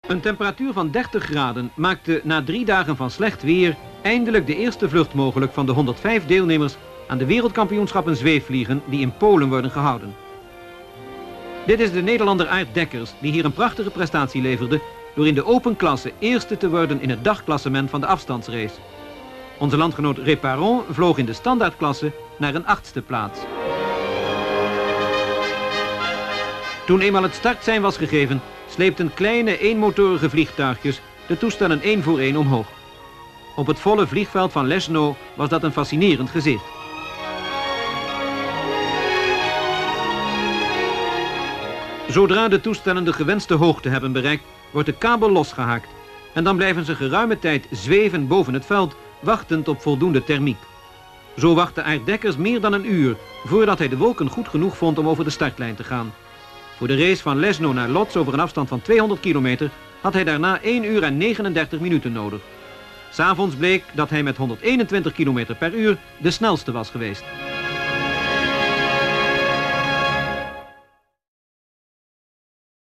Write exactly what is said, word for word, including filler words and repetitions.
Een temperatuur van dertig graden maakte na drie dagen van slecht weer eindelijk de eerste vlucht mogelijk van de honderdvijf deelnemers aan de wereldkampioenschappen zweefvliegen die in Polen worden gehouden. Dit is de Nederlander Aart Dekkers die hier een prachtige prestatie leverde door in de open klasse eerste te worden in het dagklassement van de afstandsrace. Onze landgenoot Reparon vloog in de standaardklasse naar een achtste plaats. Toen eenmaal het startsein was gegeven, sleepten kleine eenmotorige vliegtuigjes de toestellen één voor één omhoog. Op het volle vliegveld van Leszno was dat een fascinerend gezicht. Zodra de toestellen de gewenste hoogte hebben bereikt, wordt de kabel losgehaakt. En dan blijven ze geruime tijd zweven boven het veld, wachtend op voldoende thermiek. Zo wachtte Aart Dekkers meer dan een uur voordat hij de wolken goed genoeg vond om over de startlijn te gaan. Voor de race van Leszno naar Lodz over een afstand van tweehonderd kilometer had hij daarna één uur en negenendertig minuten nodig. 'S Avonds bleek dat hij met honderdeenentwintig kilometer per uur de snelste was geweest.